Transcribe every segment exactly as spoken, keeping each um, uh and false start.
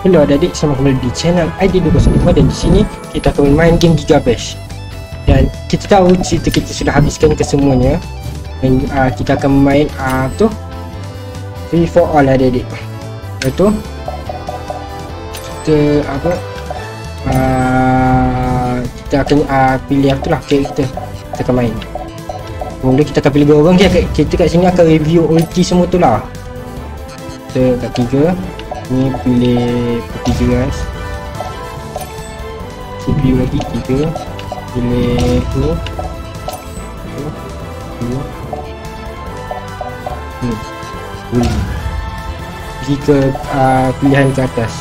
Hello adik-adik, selamat kembali di channel I D dua kosong lima dan di sini kita akan main game Giga Bash. Dan kita tahu cerita kita sudah habiskan kesemuanya. Dan uh, kita akan main uh, tu Free for All adik-adik. Iaitu kita apa uh, kita akan uh, pilih apa tu lah karakter kita akan main. Mula kita akan pilih dua orang, kita, kita kat sini akan review ulti semua tu lah. Kita kat tiga ni pilih tiga guys, C P U lagi tiga, pilih ni ni ni ni pergi ke uh, pilihan ke atas.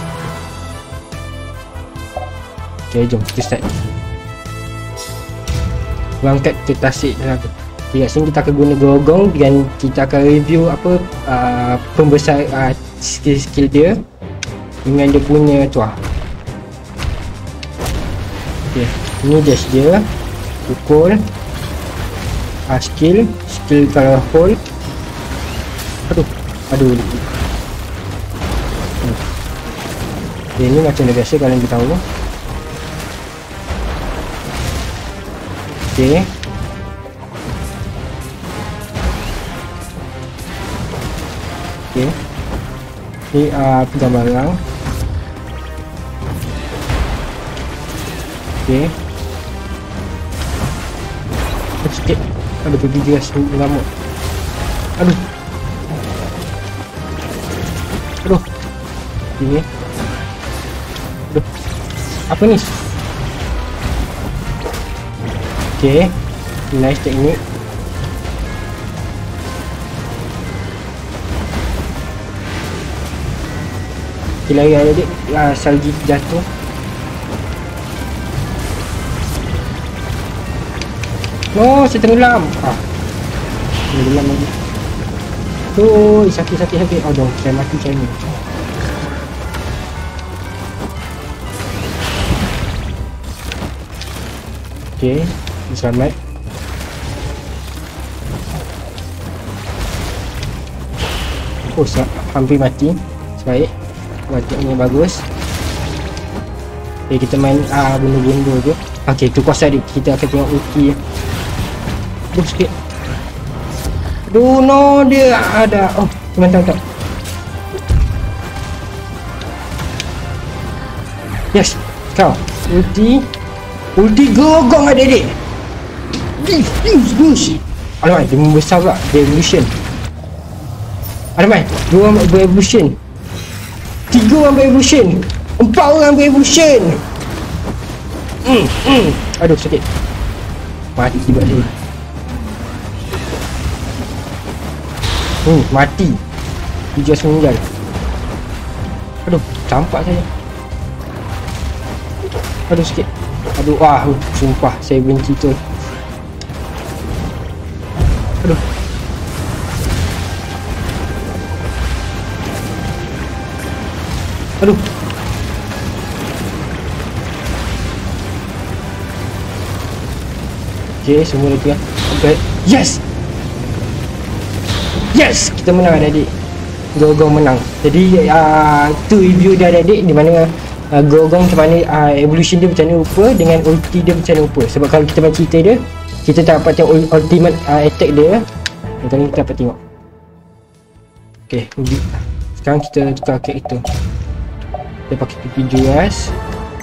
Ok, jom kita start. Berangkat ke tasik lah. Okay, kat sini kita akan guna gerogong dan kita akan review apa uh, pembesar uh, skill-skill dia dengan dia punya tu lah. Okay, ni dash dia, pukul, uh, skill, skill kalau hold. Aduh, aduh. Okay, ni macam dah biasa kalian tahu. Okay. Okay. Ni uh, pegang barang. Okay. Sikit. Ada pergi gas lama. Aduh. Aduh. Ini. Aduh. Apa ni? Okay. Nice teknik. Kita lari adik, uh, salji jatuh. Oh, saya tenggelam. Ah, tenggelam lagi. Oh, sakit sakit sakit. Oh, dong, saya mati saya ni. Okay, selamat. Oh, hampir mati. Baik. Wajahnya bagus. Okay, kita main ah benda-benda je. Okay, tu kuasa adik. Kita akan tengok ulti. Aduh sikit. Aduh no, dia ada. Oh, mantap mantap. Yes, kau ulti. Ulti gogong adik-adik. Use use. Alamak, dia membesar pula. Revolution. Alamak, dua revolution. Tiga orang berevolution, empat orang berevolution. Hmm, hmm. Aduh sakit. Mati buat dia. Hmm, mati. Dia just meninggal. Aduh, campak saya. Aduh sakit. Aduh, wah, sumpah saya benci tu. Aduh. Aduh. Okay, semua dah tengah. Okay. Yes. Yes, kita menang adik-adik. Gorgong menang. Jadi uh, tu review dia adik-adik, di mana uh, Gorgong macam mana uh, evolution dia macam mana rupa dengan ulti dia macam mana rupa. Sebab kalau kita main cerita dia, kita tak dapat tengok ultimate uh, attack dia. Kali ni kita dapat tengok. Okay, sekarang kita tukar karakter. Dia pakai pipi juras.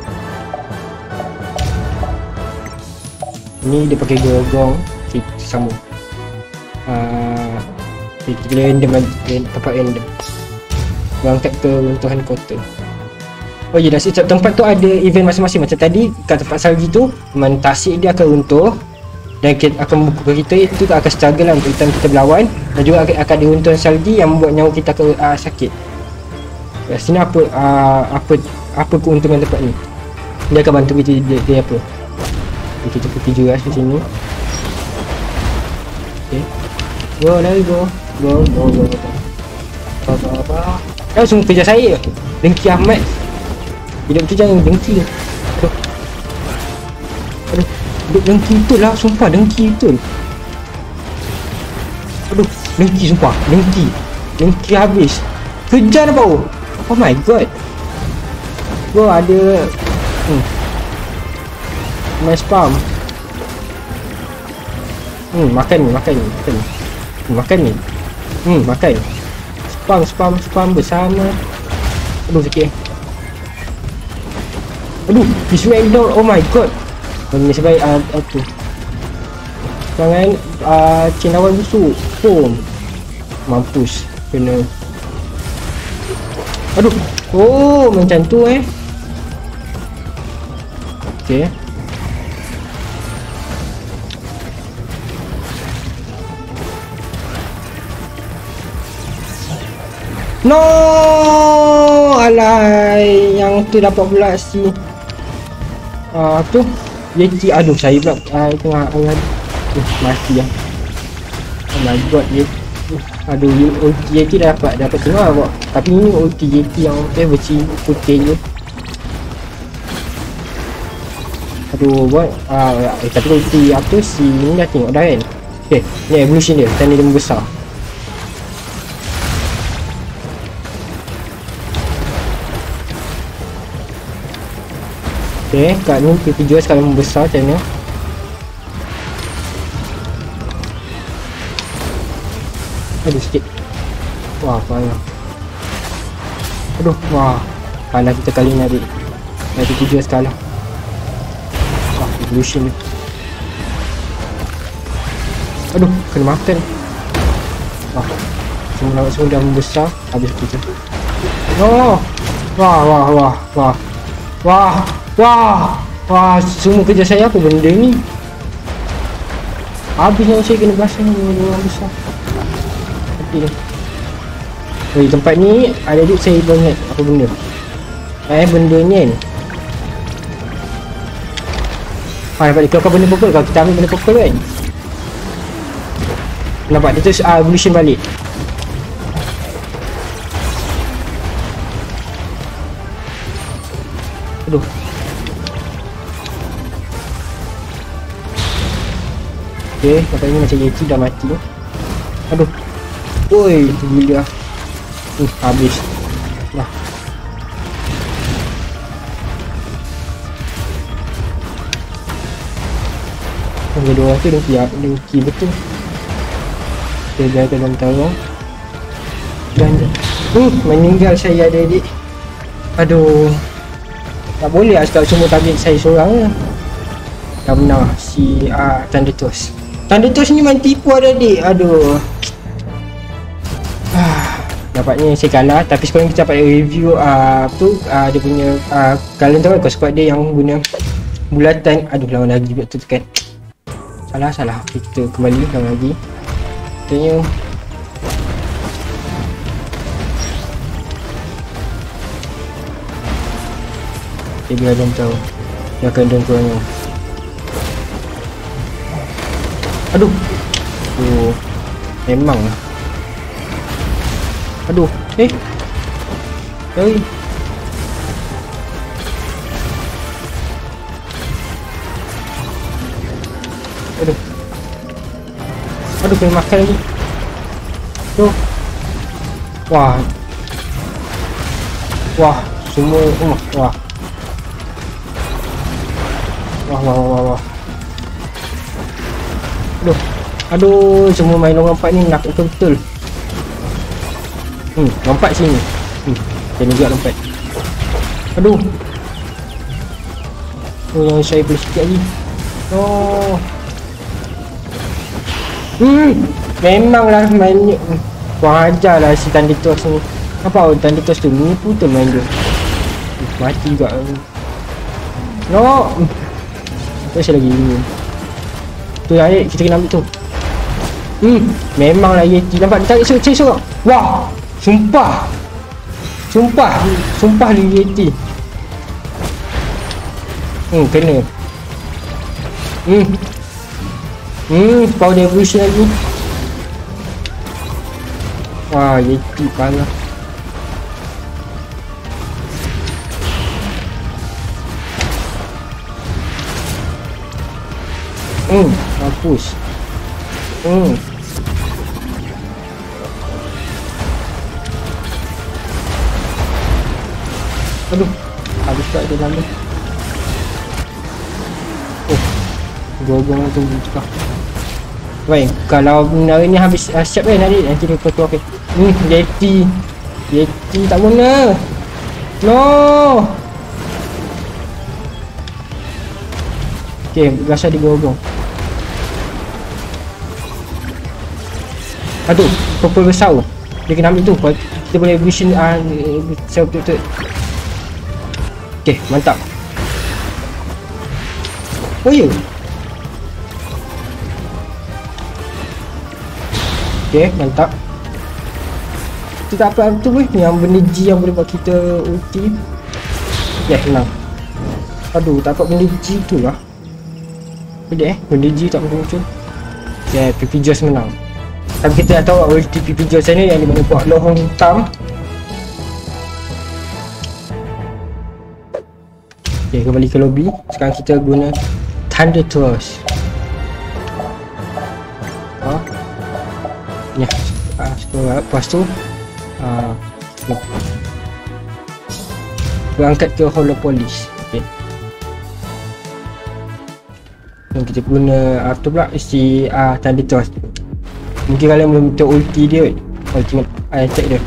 Ni dia pakai gerogong. Okay, sama. Uh, okay, kita random tempat random. Berangkat ke runtuhan kota. Oh ya, dah setiap tempat tu ada event masing-masing. Macam tadi kat tempat salji tu, memang tasik dia akan runtuh. Dan kita akan membuka kita, itu akan struggle lah untuk kita, kita berlawan. Dan juga akan, akan ada runtuhan salji yang membuat nyawa kita akan uh, sakit. Kat sini apa uh, apa apa keuntungan tempat ni? Dia akan bantu kita dia, dia apa? Okay, kita pergi juras di sini. Okay. Go, lari go. Go, go, go. Apa apa apa. Kau semua kerja saya. Dengki Ahmad. Hidup tu jangan dengki. Aduh. Aduh. Hidup dengki betul lah, sumpah dengki betul. Aduh, dengki sumpah, dengki. Dengki habis. Kejar bau. Oh my god. Bro, ada. Hmm. Main spam. Hmm, makan ni, makan ni, makan ni. Hmm, makan ni. Hmm, makan. Spam, spam, spam bersama. Aduh, sakit. Aduh, di smackdown. Oh my god. Ini sebaik uh, apa? Jangan uh, cendawan busuk. Boom. Mampus. Kena. Aduh. Oh, macam tu eh. Okay. No, alai, yang tu dapat pula si uh, tu Yeti. Aduh, saya pula uh, tengah uh, uh, mati lah. Oh my god, Yeti. Uh, aduh, ulti Yeti dah dapat dapat tengah kok. Tapi ini ulti Yeti yang okay, beci putih je. Aduh, buat uh, eh, tapi ulti apa si ni dah tengok dah kan. Okay, ni evolution dia, tanda dia membesar. Okay, kat ni P P jual sekarang membesar macam ni. Aduh, sikit. Wah, payah. Aduh, wah. Kalah kita kali ni adik. Dah P P jual sekarang. Wah, evolution ni. Aduh, kena makan. Wah, semua semua dah membesar. Habis kita. Oh. Wah, wah, wah, wah. Wah. Wah, wah, semua kerja saya apa benda ni? Habisnya saya kena basah ni orang besar. Mati dah. Oh, tempat ni ada duit saya banyak apa benda. Eh, benda ni kan. Ah, dapat dikeluarkan benda purple. Kalau kita ambil benda purple kan. Nampak dia tu uh, evolution balik. Aduh. Okay, katanya macam Yeti dah mati. Aduh. Oi, gila. Uh, habis. Dah. Yang kedua tu dengki, dengki betul. Dia jaga dalam tarung. Dan uh, meninggal saya adik-adik. Aduh. Tak boleh lah sekarang semua target saya seorang lah. Dah menang si uh, Thundertoss. Thundertoss ni main tipu adik-adik. Aduh. Ah, nampaknya saya kalah. Tapi sekarang kita dapat review uh, tu uh, dia punya uh, kalian tahu kan squad dia yang guna bulatan. Aduh, lawan lagi buat tu tekan. Salah salah. Okay, kita kembali lawan lagi. Tanya. Okay, biar dia tahu. Dia akan don kurangnya. Aduh. Oh. Memang lah. Aduh. Eh. Hei. Aduh. Aduh, kena makan lagi. Tuh. Wah. Wah, semua uh, wah. Wah, wah, wah, wah. Aduh. Aduh, semua main orang empat ni nak betul-betul. Hmm, lompat sini. Hmm, kena juga lompat. Aduh. Oh, yang saya boleh sikit lagi. Oh. Hmm, memanglah main ni. Kurang ajar lah si Thundertoss ni. Apa Thundertoss tu menipu tu main dia. Mati juga. No. Terus lagi ni. Tu air kita kena ambil tu. Hmm, memanglah Yeti. Nampak dia tarik saya seorang. Wah, sumpah. Sumpah, sumpah dia Yeti. Hmm, kena. Hmm. Hmm, power evolution lagi. Wah, Yeti parah. Hmm, mampus. Hmm. Aduh. Habis tak dia dalam. Oh, gogong tu juga. Baik, kalau benda ni habis uh, siap kan nanti nanti dia potong okey. Ni Yeti. Yeti tak guna. No. Okey, rasa digogong. Aduh, purple besar tu. Dia kena ambil tu. Kita boleh vision ah uh, sel betul-betul. Okey, mantap. Oh ya. Okey, mantap. Kita tak apa tu weh, yang benda G yang boleh buat kita ulti. Ya, senang. Aduh, tak dapat benda G tu lah. Pelik eh, benda G tak muncul. Ya, P P Joss menang. Tapi kita dah tahu ulti P P Joss ni yang dia boleh buat lohong hitam. Okay, kembali ke lobby. Sekarang kita guna Thunder Thrust. Ha? Ya, ah, sekolah. Lepas tu ah, berangkat ke Holopolis. Okay. Dan kita guna apa tu pula si ah, Thunder Thrust. Mungkin kalian belum tahu ulti dia. Ultimate attack dia.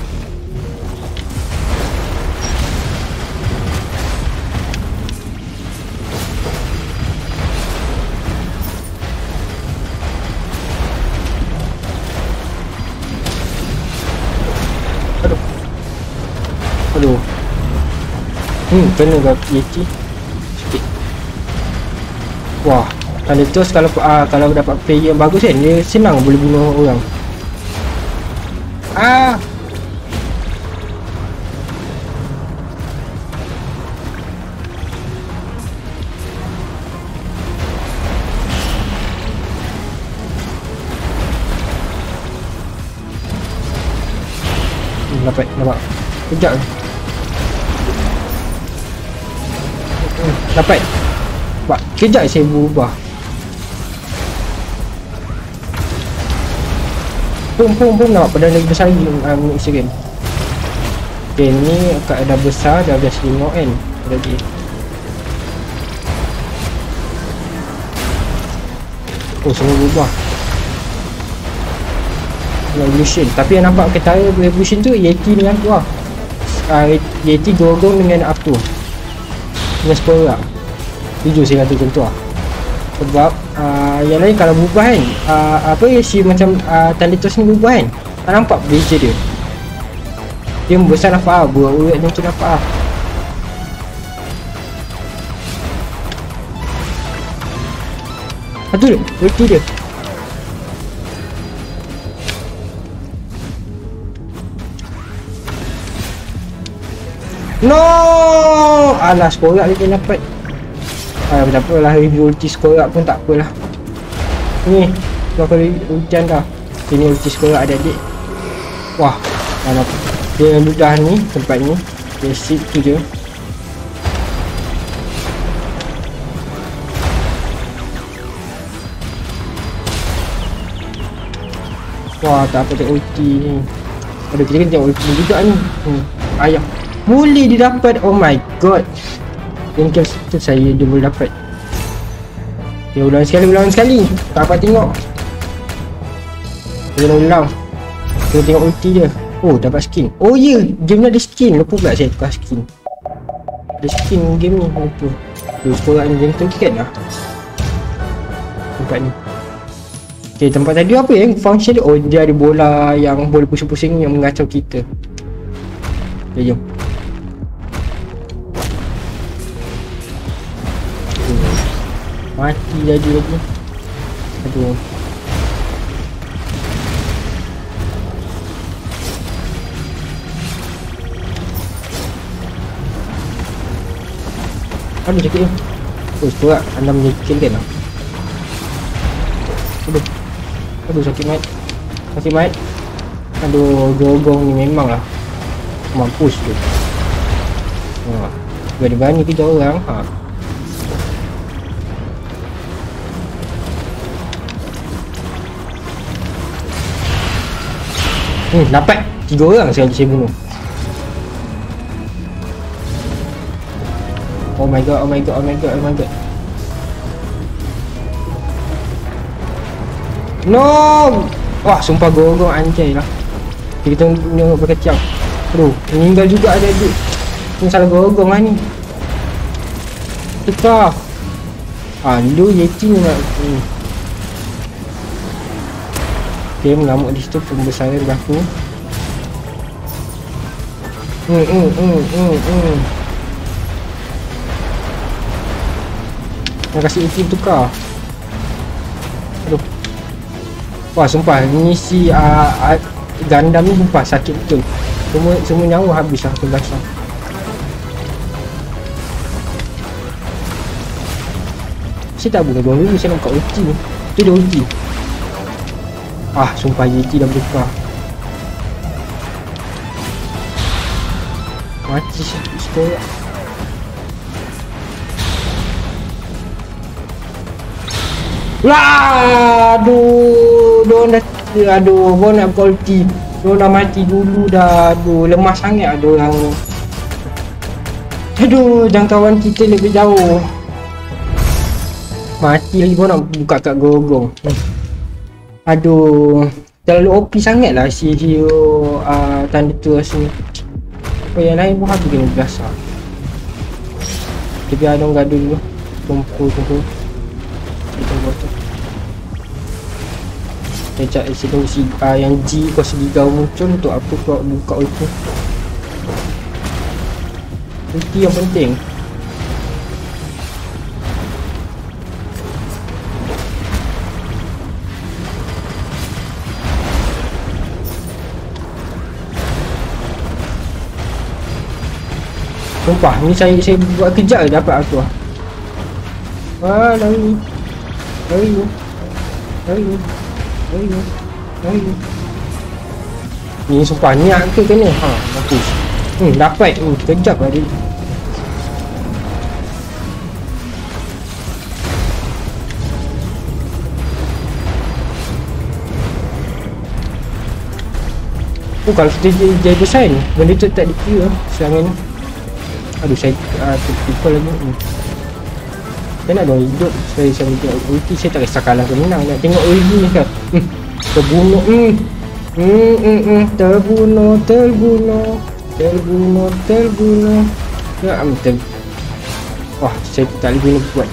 Aduh. Aduh. Hmm, kena ke Yeti. Sikit. Wah. Thunder Thrust kalau ah, kalau dapat player yang bagus kan, dia senang boleh bunuh orang. Ah. Hmm, dapat, nampak. Kejap. Hmm, dapat. Nampak, kejap saya berubah. Pum pum pum nampak pada lagi besar lagi um, Instagram. Okay, ni kat dah besar dah dah selingok kan lagi. Oh, semua berubah evolution. Tapi yang nampak ketara evolution tu Yeti dengan tu lah. uh, Yeti gorong dengan apa tu, dengan Spora. Jujur saya kata macam tu lah. Sebab uh, yang lain kalau berubah kan, uh, apa ya si macam uh, Thunder Thrust ni berubah kan, tak nampak beza dia. Dia membesar nampak lah, buat urat macam nampak lah. Betul, ulti dia. No! Alah, Spora dia dapat. Ah, tak apalah, review ulti Skorak pun tak apalah. Ni, tu aku hujan dah. Ini ulti Skorak adik-adik. Wah, dah nampak. Dia mudah ni, tempat ni. Basic tu je. Wah, tak apa tengok ulti ni. Aduh, kita kena tengok ulti ni juga ni. Hmm, ayah. Boleh dia dapat, oh my god. Mungkin tu saya dia boleh dapat. Dia ulang sekali, ulang sekali. Tak dapat tengok. Dia ulang. Kita tengok ulti dia. Oh, dapat skin. Oh ya, yeah. Game ni ada skin. Lupa pula saya tukar skin. Ada skin game ni. Lupa. Tu sekolah ni game tu kan lah. Tempat ni. Okay, tempat tadi apa yang function dia? Oh, dia ada bola yang boleh pusing-pusing yang mengacau kita. Okay, jom. Mati jadi lagi. Aduh. Aduh sakit dia. Oh sekolah anda menyekil kan lah. Aduh. Aduh sakit mat. Sakit mat. Aduh gogong ni memang lah mampus tu. Wah, berani-berani kita orang. Ha. Hmm, dapat tiga orang sekali saya bunuh. Oh my god, oh my god, oh my god, oh my god. No! Wah, sumpah gorong anjay lah. Kita tengok berkecam. Aduh, meninggal juga ada adik. Ini salah gorong lah ni. Tukar. Ah, lu Yeti ni nak hmm. Okay, mengamuk di situ pembesaran berlaku. Hmm, hmm, hmm, hmm, hmm. Nak kasih Yeti tukar. Aduh. Wah, sumpah ni si uh, uh, Gundam ni sumpah sakit betul. Semua semua nyawa habis lah terbasah. Saya tak boleh gol dulu, saya nak buka ulti ni. Tu dia ulti. Ah, sumpah Yeti dah buka. Mati sekolah. Lah, aduh, don dah, aduh, gua nak buka ulti. Don dah mati dulu dah, aduh, lemah sangat aduh yang. Aduh, jangkauan kita lebih jauh. Mati lagi pun nak buka kat gorong. Aduh, terlalu O P sangat lah si hero uh, tanda tu rasanya. Apa yang lain pun habis kena biasa. Kita biar dong gaduh dulu. Tunggu tunggu. Kita buat tu. Saya cak isi tunggu si uh, yang G kau segigau muncul untuk apa kau buka ulti. Ulti yang penting. Sumpah, ni saya saya buat kejap je dapat aku lah. Wah, lari. Lari ni. Lari ni. Lari ni. Lari ni. Ni sumpah, ni aku kena. Ha, bagus. Hmm, dapat. Hmm, kejap lah dia. Oh, kalau kita jadi design, benda tu tak dikira serangan ni. Aduh, saya uh, terpukul lagi. Hmm. Saya nak dong hidup. Saya saya tengok ulti. Saya tak kisah kalah ke menang. Nak tengok ulti ni kan. Hmm. Terbunuh. Hmm. Hmm, hmm, hmm. Terbunuh. Terbunuh. Terbunuh. Terbunuh. Ya, am ter. Wah, saya tak boleh guna kuat.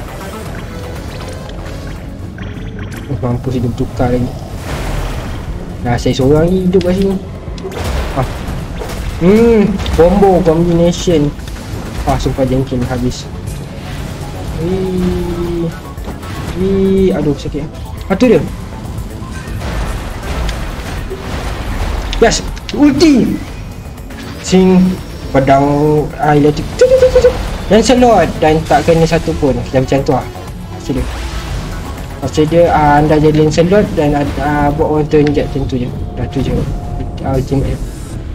Oh, mampus hidup tukar lagi. Dah saya seorang lagi hidup kat sini. Ah. Hmm, combo combination. Ah, sumpah jengking habis. Wih. Wih, aduh sakit. Ah, tu dia. Yes, ulti. Sing pedang elektrik. Dan selot dan tak kena satu pun. Macam tu ah. Macam dia. Macam dia uh, anda jadi selot dan uh, buat orang tu inject macam tu je. Dah tu je. Uh, ultimate dia.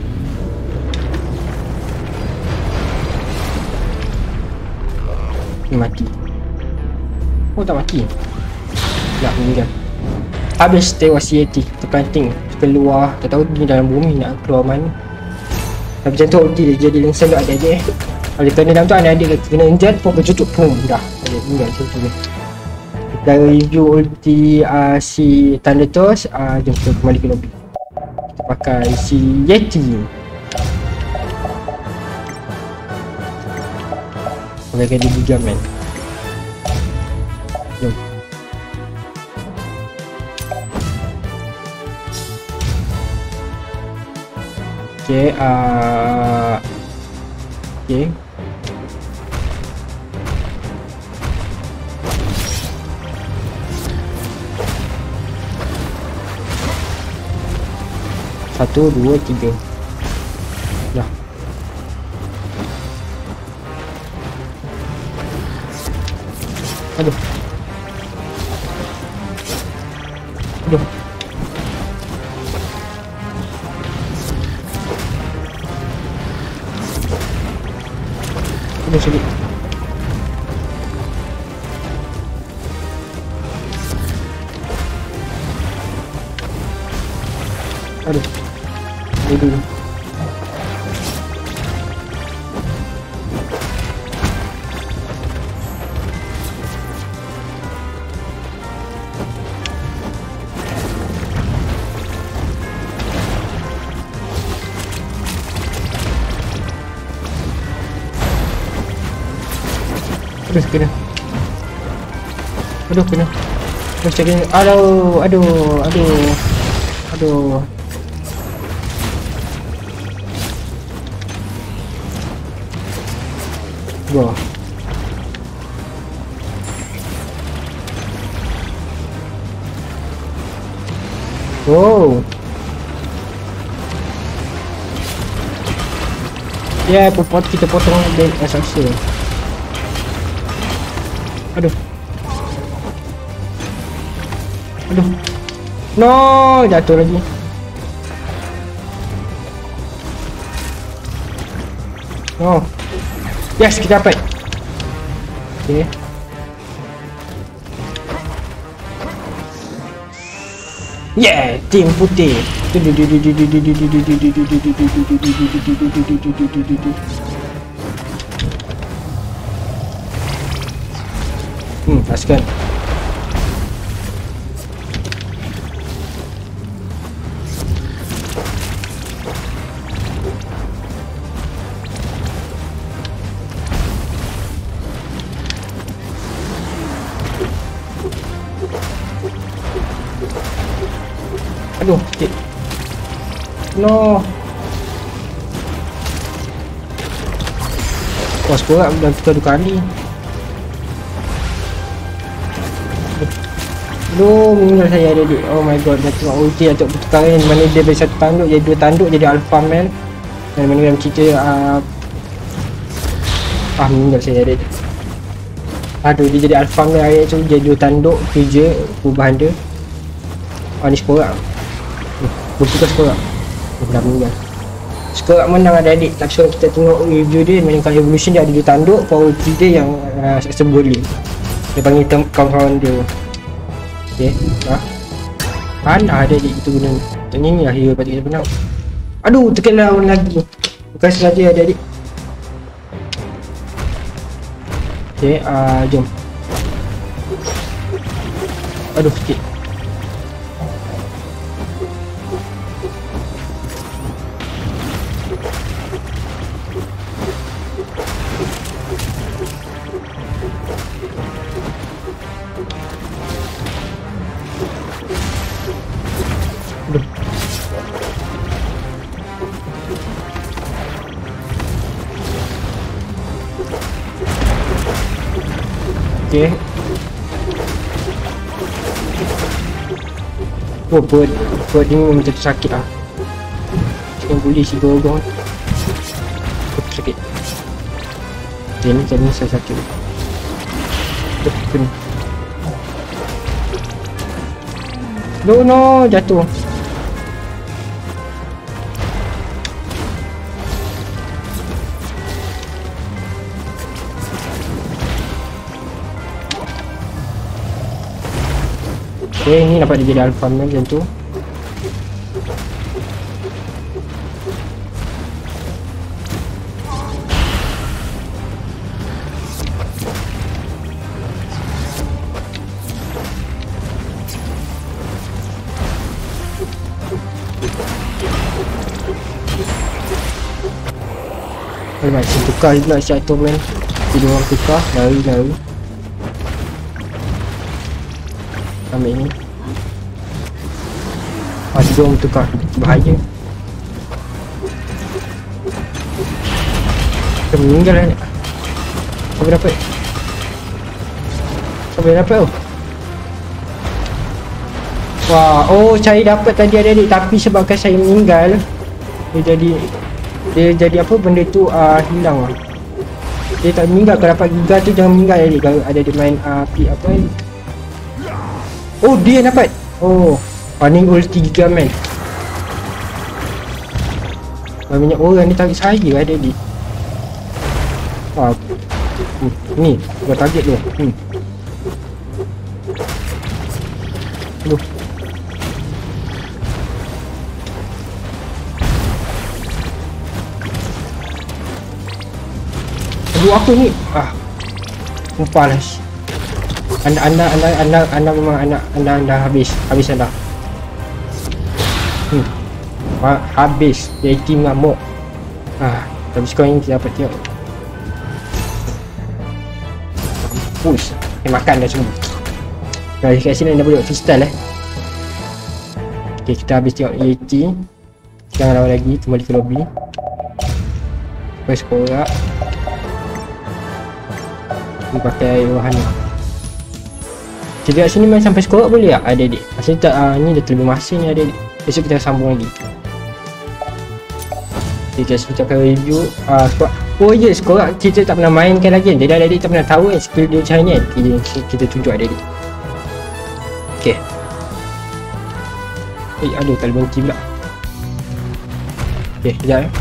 Ni mati. Oh, tak mati. Tak meninggal. Habis tewas Yeti terpelanting keluar. Tak tahu ni dalam bumi nak keluar mana. Tapi macam tu ulti dia jadi langsung ada adik eh. Kalau kena dalam tu adik-adik kena inject pun bercucuk pum dah. Adik meninggal macam tu je. Kita review ulti uh, si Thanatos. uh, Jom kita kembali ke lobby. Kita pakai si Yeti. Pakai dia juga man. Jom. Okay, uh, okay. Satu, dua, tiga. Dah. Aduh. Aduh. Aduh, sedih. Aduh. Aduh. Aduh, kena. Aduh, kena. Aduh, cari. Aduh, aduh, aduh. Aduh. Go. Wow. Ya, yeah, pot kita potong dan asal. Aduh. Aduh. No, jatuh lagi. No. Yes, kita dapat. Okay. Yeah, tim putih. Hmm, laskan. Aduh, sikit. No. Puas pula dah kita dua kali. Aduh, meninggal saya ada duit. Oh my god, dah tengok ulti untuk pertukaran. Mana dia dari satu tanduk jadi dua tanduk jadi alpha male. Dan mana dalam cerita uh, ah meninggal saya ada. Aduh, dia jadi alpha male ayat tu jadi dua tanduk kerja perubahan dia. Ah, ni skorak. Bertukar skorak. Dah meninggal. Skorak menang adik-adik. Tapi sekarang kita tengok review dia. Mainkan evolution dia ada dua tanduk. Power ulti dia yang uh, sebuli. Dia panggil kawan-kawan dia. Okay. Dah. Panah adik-adik kita guna. Tanya ni lah hero patut kita menang. Aduh, tekan lawan lagi. Bukan sengaja adik-adik. Okay, uh, jom. Aduh, sikit. Aduh. Okay. Oh, perut perut ni memang macam sakit lah. Jangan boleh si gorong. Oh, sakit. Okay, ni macam ni saya sakit. Aduh, kena. No, no, jatuh. Okay, ni dapat dia jadi alpha male macam tu. Alamak, si tukar pula si item man. Jadi orang tukar, lari-lari. Ambil ni. Ah, tiga orang tukar. Bahaya. Kita meninggal lah ni. Siapa dapat? Siapa yang dapat tu? Wah, oh saya dapat tadi adik-adik. Tapi sebabkan saya meninggal, dia jadi Dia jadi apa benda tu uh, hilang lah. Dia tak meninggal. Kalau dapat giga tu jangan meninggal adik. Kalau ada dia main uh, api apa ni. Oh, dia dapat. Oh, paning ulti giga man. Banyak orang ni target saya adik-adik. Wah, hmm, ni gua target dia. Hmm. Aduh. Aduh, apa ni? Ah, lupa lah. Anda, anda, anda, anda, anda memang anak anda, anda habis, habis anda. Hmm, ha, habis. Dia team ngamuk. Ah, tapi sekarang ini kita dapat tengok. push. Dia makan dah semua. Guys, kat sini dah boleh freestyle eh. Okay, kita habis tengok E A T. Sekarang lawan lagi, kembali ke lobby. First korak. Ni pakai wahana. Jadi kat sini main sampai skorak boleh tak adik-adik? Masa tak, uh, ni dah terlebih masa ni adik-adik. Besok kita sambung lagi. Okay guys, kita akan review uh, skorak. Oh ya, yeah, skorak kita tak pernah mainkan lagi kan. Jadi adik-adik tak pernah tahu kan skill dia macam ni kan. Kita, kita tunjuk adik-adik. Okay. Eh, aduh, tak boleh berhenti pula. Okay, sekejap eh.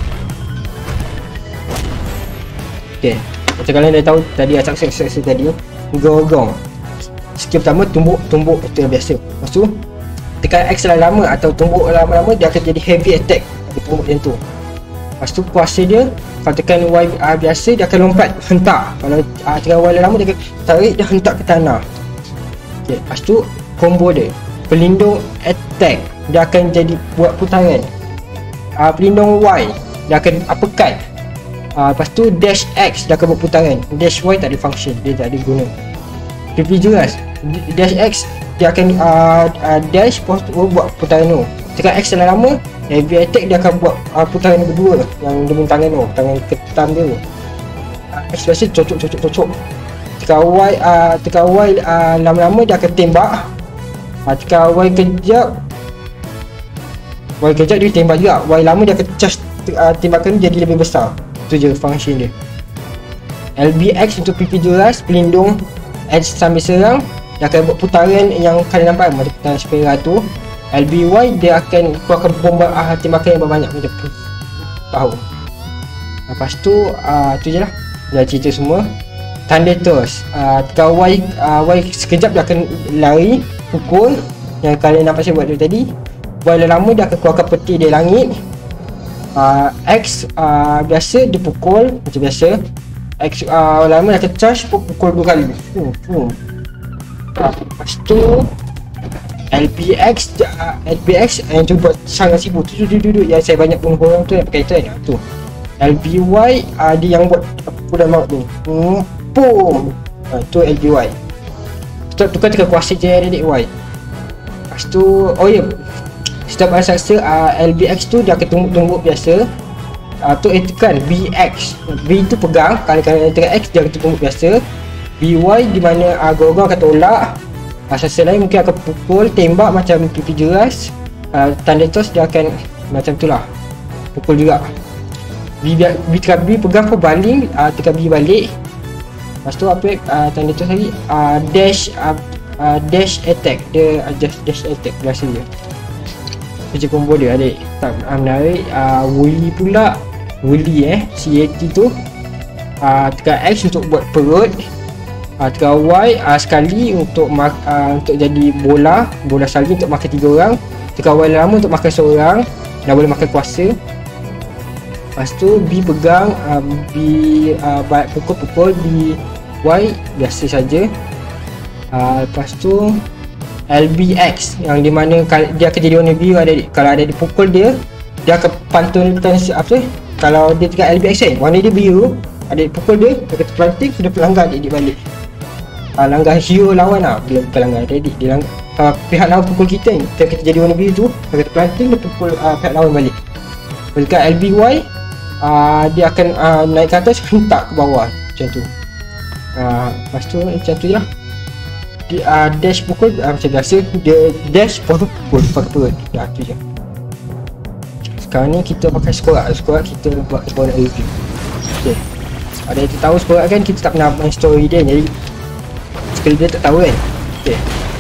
Okay, macam kalian dah tahu tadi asak-asak tadi, gong-gong. Skill pertama tumbuk-tumbuk itu yang biasa. Lepas tu tekan X lama-lama atau tumbuk lama-lama dia akan jadi heavy attack. Dia tumbuk macam tu. Lepas tu kuasa dia kalau tekan Y uh, biasa dia akan lompat hentak. Kalau uh, tekan Y lama dia akan tarik dia hentak ke tanah. Okay, lepas tu combo dia pelindung attack dia akan jadi buat putaran. Uh, pelindung Y dia akan uppercut. Uh, lepas tu dash X dia akan buat putaran. Dash Y tak ada function, dia tak ada guna. P P jelas dash X dia akan uh, uh, dash lepas tu buat putaran tu. Tekan X lama heavy attack dia akan buat uh, putaran kedua yang dia punya tangan tu, tangan ketam dia tu. Uh, X biasa cocok-cocok-cocok. Tekan Y uh, tekan Y uh, lama-lama dia akan tembak. Uh, tekan Y kejap Y kejap dia tembak juga. Y lama dia akan charge uh, tembakan jadi lebih besar. Itu je function dia. L B X untuk P P jelas pelindung edge sambil serang. Dia akan buat putaran yang kalian nampak macam putaran spera tu. L B Y dia akan keluarkan bomba uh, tembakan yang banyak macam tu. Tahu. Lepas tu uh, tu je lah. Dah cerita semua. Thunderous uh, tekan Y uh, Y sekejap dia akan lari pukul yang kalian nampak saya buat tu tadi. Y lama dia akan keluarkan peti dari langit. uh, X uh, biasa dia pukul macam biasa. X uh, lama dia akan charge pukul dua kali. Hmm, hmm. Uh, lepas tu L B X uh, L B X yang tu buat sangat sibuk tu tu tu yang saya banyak bunuh orang tu yang pakai tu kan tu. L B Y uh, dia yang buat pukulan maut tu. Hmm, boom. Uh, tu L B Y. Stop tukar tekan kuasa je adik Y. Lepas tu oh ya. Yeah. Setiap ada saksa uh, L B X tu dia akan tumbuk-tumbuk biasa. Uh, tu eh, tekan B X. B tu pegang, kalau kalian tekan X dia akan tumbuk biasa. B Y di mana uh, gong-gong akan tolak. Uh, saksa lain mungkin akan pukul, tembak macam P P jelas. Uh, Thunderous dia akan macam tu lah. Pukul juga. B, B tekan B pegang pun baling, uh, tekan B balik. Lepas tu apa uh, Thunderous lagi? Uh, dash uh, uh, dash attack. Dia uh, just dash attack biasa je. Kerja combo dia adik. Tak uh, menarik. uh, Woolly pula. Woolly eh C A T tu uh, tekan X untuk buat perut. uh, Tekan Y uh, sekali untuk uh, untuk jadi bola. Bola salji untuk makan tiga orang. Tekan Y lama untuk makan seorang. Dah boleh makan kuasa. Lepas tu B pegang, uh, B uh, pukul-pukul B Y biasa saja. uh, Lepas tu L B X yang di mana dia akan jadi warna biru ada. Kalau ada dipukul dia, dia akan pantulkan apa tu? Kalau dia tekan L B X kan, warna dia biru, ada pukul dia, dia akan terpelanting, dia pelanggar dia balik. Ah, langgar hero lawan lah, dia bukan langgar dia, dia langgar. Kalau pihak lawan pukul kita ni, kita, kita jadi warna biru tu, dia akan terpelanting, dia pukul uh, pihak lawan balik. Kalau tekan L B Y, uh, dia akan uh, naik ke atas, hentak ke bawah macam tu. Uh, lepas tu macam tu je lah. Dia, uh, dash pukul uh, macam biasa, dia dash pukul pukul pakai perut. Ya tu je. Sekarang ni kita pakai skorak. Skorak kita buat skorak review. Okay. Ada yang tahu skorak kan, kita tak pernah main story dia, jadi skill dia tak tahu kan. Okay.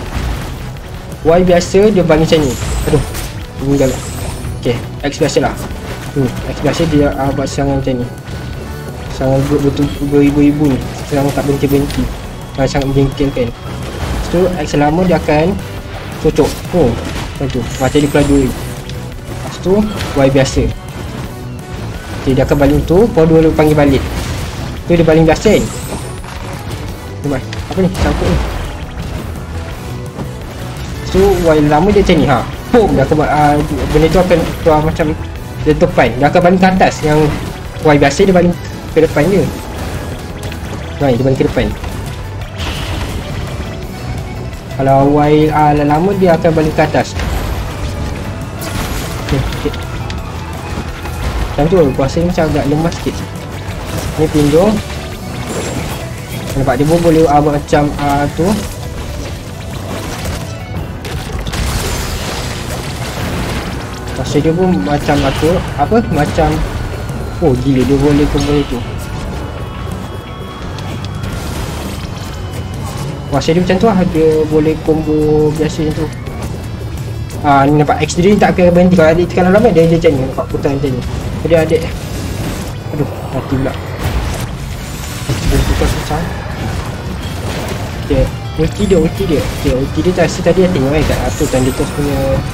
Y biasa dia bagi macam ni. Aduh, ini galak. Okay, X biasa lah. Hmm, X biasa dia uh, buat serangan macam ni. Serangan betul beribu-ribu ni. Serangan tak berhenti-berhenti. uh, Sangat menjengkelkan. Lepas tu X lama dia akan cocok. Oh, macam tu. Macam dia keluar dua. Lepas tu Y biasa. Okay, dia akan baling tu. Power dua dia panggil balik. Tu dia baling biasa kan. Nampak? Apa ni? Sangkut ni. Lepas tu Y lama dia macam ni ha. Boom, dia akan buat uh, benda tu akan keluar macam letupan. Dia akan baling ke atas. Yang Y biasa dia baling ke depan dia. Right, dia baling ke depan. Kalau while uh, lama dia akan balik ke atas. Okay, okay. Macam tu aku rasa macam agak lemah sikit. Ni pelindung. Nampak dia pun boleh uh, macam uh, tu. Rasa dia pun macam aku apa macam oh gila dia boleh combo itu. Rasa dia macam tu lah, dia boleh combo biasa macam tu. Ah, ni nampak X dia ni tak akan berhenti. Kalau adik tekan lama dia dia macam ni, nampak putar macam ni. Dia adik. Aduh, mati pula. Dia putar susah. Okay, ulti dia, ulti dia. Okay, ulti dia tak tadi dia tengok kan kat apa Thundertoss punya.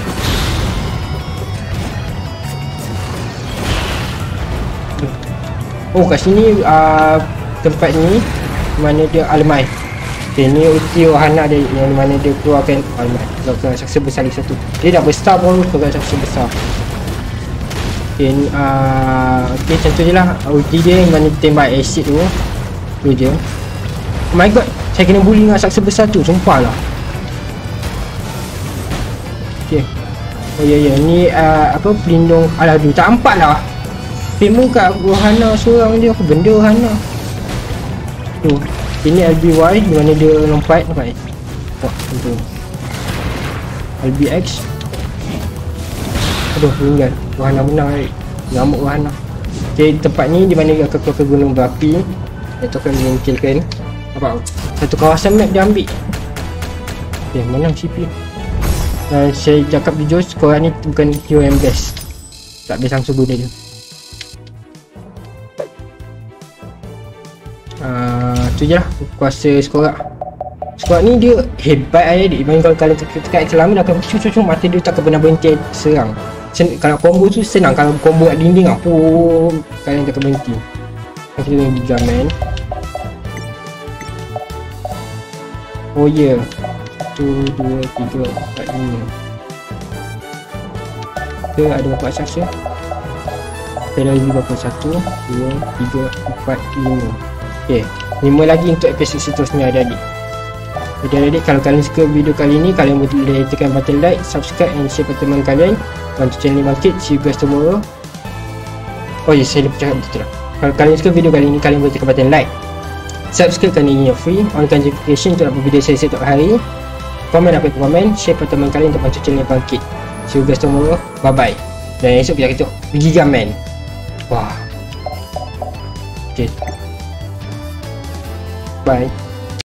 Oh, kat sini uh, tempat ni mana dia Alemai. Okay, ni ulti Ohana dia yang mana dia keluarkan Alemai. Keluarkan saksa besar lagi satu. Dia dah besar baru keluarkan saksa besar. Okay, ni uh, okay, macam tu je lah ulti dia yang mana tembak acid tu. Tu je. Oh my god, saya kena bully dengan saksa besar tu, sumpah lah. Okay. Oh ya ya, ni uh, apa pelindung. Alah, tu tak nampak lah. Filmu kat Ohana seorang dia, apa benda Ohana tu. Ini L B Y di mana dia lompat, nampak eh? Wah, tu L B X. Aduh, meninggal. Ohana menang eh. Ngamuk Ohana. Okay, tempat ni di mana dia akan keluar ke gunung berapi. Dia tu akan menyingkirkan apa? Satu kawasan map dia ambil. Okay, menang C P. Dan saya cakap jujur, korang ni bukan hero yang best. Tak best langsung guna dia. Uh, tu je lah kuasa Skorak. Skorak ni dia hebat adik. Main kalau kalian tekan selama dia akan cucuk-cucuk mata dia tak akan pernah berhenti serang. Sen kalau combo tu senang, kalau combo kat dinding apa kalian tak akan berhenti. Kita dengan Gigaman. Oh ya yeah. satu, dua, tiga, empat, lima. Kita ada berapa saksa? Kita ada lagi berapa? satu, dua, tiga, empat, lima. Okay, lima lagi untuk episod seterusnya adik-adik. Jadi adik-adik, kalau kalian suka video kali ni, kalian boleh tekan button like, subscribe and share pada teman kalian. Bantu channel ni bangkit. See you guys tomorrow. Oh ya, yes, saya lupa cakap betul lah. Kalau kalian suka video kali ni, kalian boleh tekan button like, subscribe kerana ini yang free, onkan notification untuk dapat video saya setiap hari. Komen apa yang komen, share pada teman kalian untuk bantu channel ni bangkit. See you guys tomorrow. Bye bye. Dan esok kita tengok Gigaman. Wah. Okay. Bye.